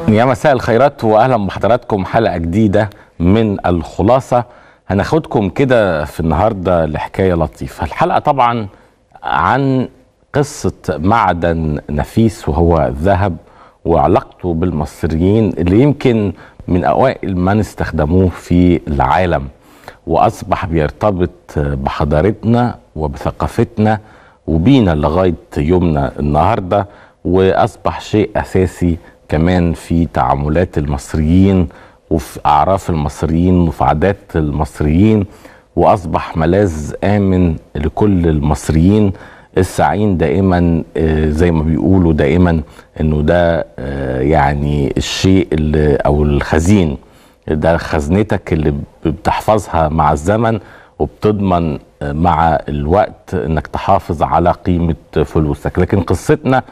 يا مساء الخيرات واهلا بحضراتكم حلقه جديده من الخلاصه. هناخدكم كده في النهارده لحكايه لطيفه. الحلقه طبعا عن قصه معدن نفيس وهو الذهب وعلاقته بالمصريين اللي يمكن من اوائل من استخدموه في العالم، واصبح بيرتبط بحضارتنا وبثقافتنا وبينا لغايه يومنا النهارده، واصبح شيء اساسي كمان في تعاملات المصريين وفي أعراف المصريين وفي عادات المصريين، وأصبح ملاذ آمن لكل المصريين السعين دائما، زي ما بيقولوا دائما إنه ده يعني الشيء اللي أو الخزين ده خزنتك اللي بتحفظها مع الزمن وبتضمن مع الوقت إنك تحافظ على قيمة فلوسك. لكن قصتنا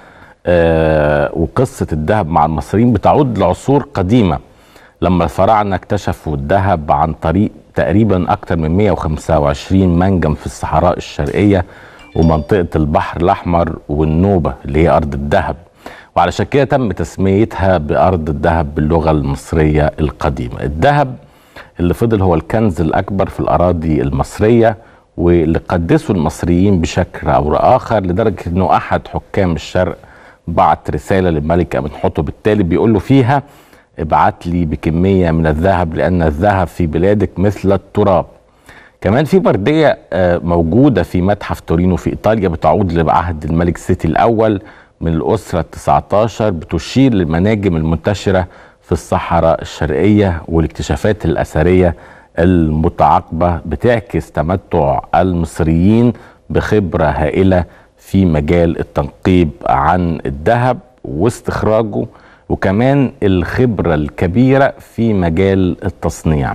وقصة الذهب مع المصريين بتعود لعصور قديمة، لما الفراعنة اكتشفوا الذهب عن طريق تقريبا أكثر من 125 منجم في الصحراء الشرقية ومنطقة البحر الأحمر والنوبة اللي هي أرض الذهب، وعلشان كده تم تسميتها بأرض الذهب باللغة المصرية القديمة. الذهب اللي فضل هو الكنز الأكبر في الأراضي المصرية، واللي قدسوا المصريين بشكل أو آخر لدرجة أنه أحد حكام الشرق بعت رسالة للملك أمنحتب الثالث بيقول له فيها: ابعت لي بكمية من الذهب لأن الذهب في بلادك مثل التراب. كمان في بردية موجودة في متحف تورينو في إيطاليا بتعود لعهد الملك سيتي الأول من الأسرة 19، بتشير للمناجم المنتشرة في الصحراء الشرقية والاكتشافات الأثرية المتعاقبة بتعكس تمتع المصريين بخبرة هائلة في مجال التنقيب عن الذهب واستخراجه، وكمان الخبرة الكبيرة في مجال التصنيع.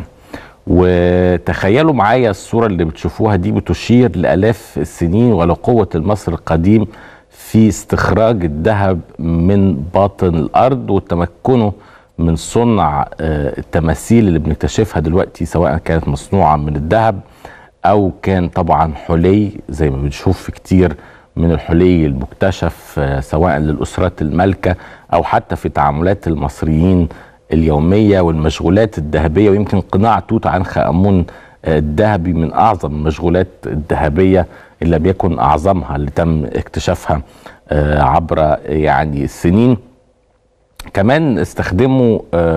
وتخيلوا معايا الصورة اللي بتشوفوها دي بتشير لآلاف السنين ولقوة المصري القديم في استخراج الذهب من باطن الأرض وتمكنه من صنع التماثيل اللي بنكتشفها دلوقتي، سواء كانت مصنوعة من الذهب أو كان طبعا حلي زي ما بنشوف في كتير من الحلي المكتشف سواء للأسرات المالكة أو حتى في تعاملات المصريين اليومية والمشغولات الذهبية. ويمكن قناع توت عنخ آمون الذهبي من أعظم المشغولات الذهبية اللي بيكون أعظمها اللي تم اكتشافها عبر يعني السنين. كمان استخدموا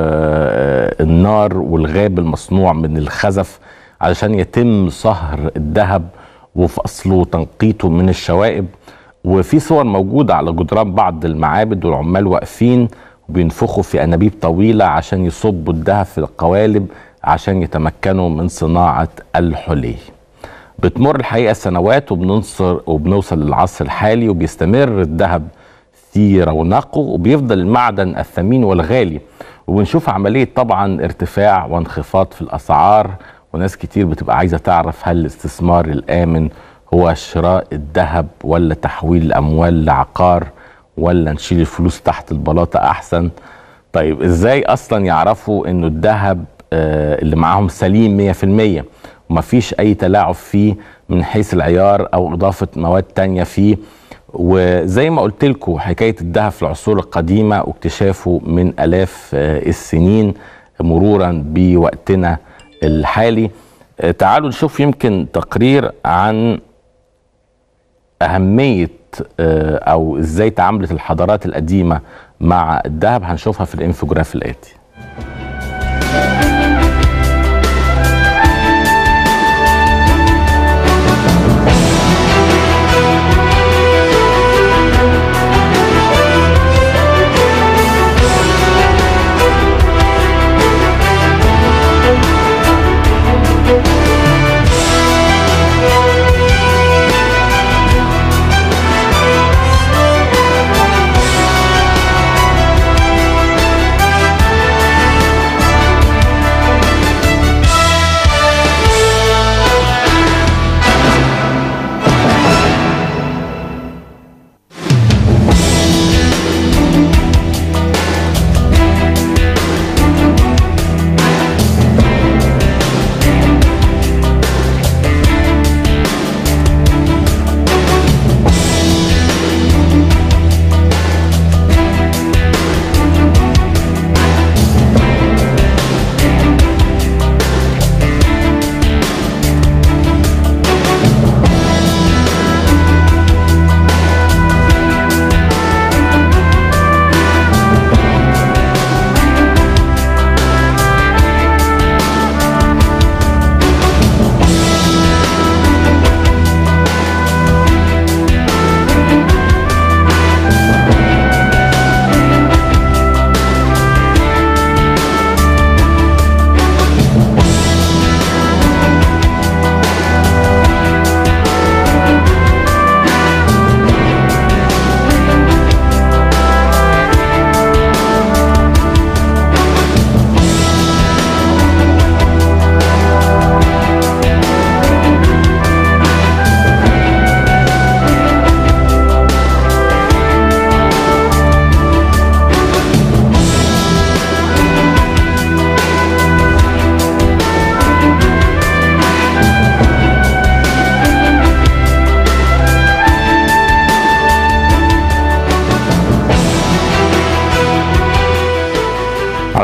النار والغاب المصنوع من الخزف علشان يتم صهر الذهب وفصله وتنقيته من الشوائب. وفي صور موجودة على جدران بعض المعابد والعمال واقفين وبينفخوا في أنابيب طويلة عشان يصبوا الذهب في القوالب عشان يتمكنوا من صناعة الحلي. بتمر الحقيقة سنوات وبنوصل للعصر الحالي وبيستمر الذهب في رونقه وبيفضل المعدن الثمين والغالي، وبنشوف عملية طبعا ارتفاع وانخفاض في الأسعار، وناس كتير بتبقى عايزة تعرف هل الاستثمار الآمن هو شراء الذهب ولا تحويل الأموال لعقار ولا نشيل الفلوس تحت البلاطة أحسن. طيب إزاي أصلا يعرفوا إنه الذهب اللي معاهم سليم 100% ومفيش أي تلاعب فيه من حيث العيار أو إضافة مواد تانية فيه؟ وزي ما قلت لكم حكاية الذهب في العصور القديمة واكتشافه من آلاف السنين مرورا بوقتنا الحالي. تعالوا نشوف يمكن تقرير عن أهمية أو إزاي تعاملت الحضارات القديمة مع الذهب. هنشوفها في الانفوجراف الآتي.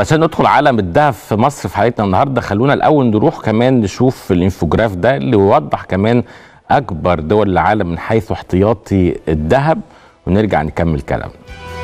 علشان ندخل عالم الذهب في مصر في حلقتنا النهارده، خلونا الاول نروح كمان نشوف الانفوجراف ده اللي يوضح كمان اكبر دول العالم من حيث احتياطي الذهب، ونرجع نكمل كلامنا.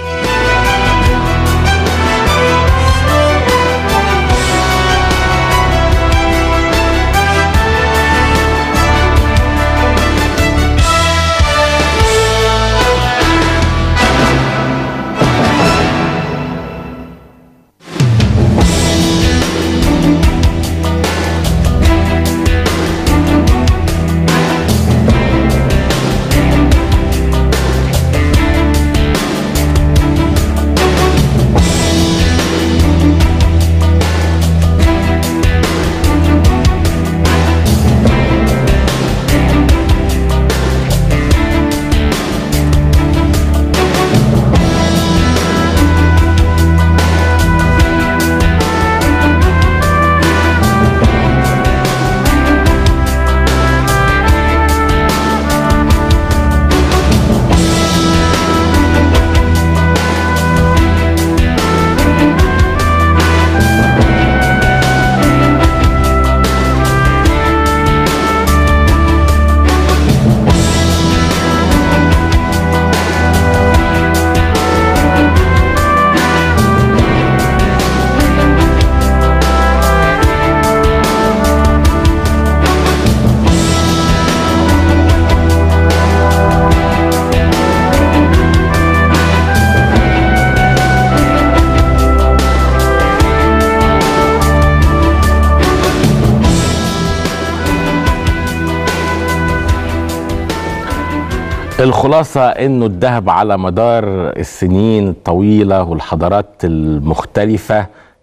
الخلاصة انه الذهب على مدار السنين الطويلة والحضارات المختلفة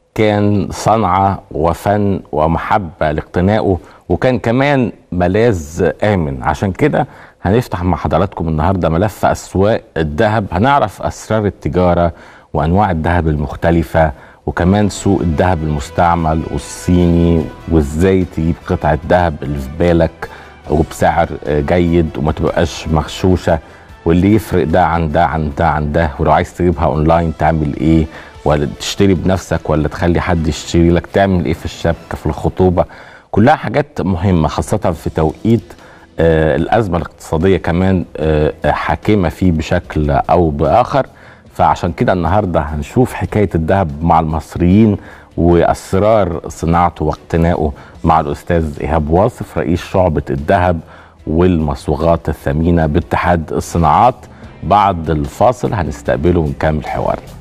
كان صنعة وفن ومحبة لاقتنائه، وكان كمان ملاذ آمن. عشان كده هنفتح مع حضراتكم النهاردة ملف أسواق الذهب، هنعرف أسرار التجارة وأنواع الذهب المختلفة، وكمان سوق الذهب المستعمل والصيني، وازاي تجيب قطعة ذهب اللي في بالك وبسعر جيد وما تبقاش مغشوشه، واللي يفرق ده عن ده عن ده عن ده، ولو عايز تجيبها اونلاين تعمل ايه، ولا تشتري بنفسك ولا تخلي حد يشتري لك، تعمل ايه في الشبكه في الخطوبه. كلها حاجات مهمه خاصه في توقيت الازمه الاقتصاديه كمان حاكمه فيه بشكل او باخر. فعشان كده النهارده هنشوف حكايه الذهب مع المصريين واسرار صناعته واقتنائه مع الاستاذ ايهاب واصف، رئيس شعبة الذهب والمصوغات الثمينة باتحاد الصناعات. بعد الفاصل هنستقبله ونكمل حوارنا.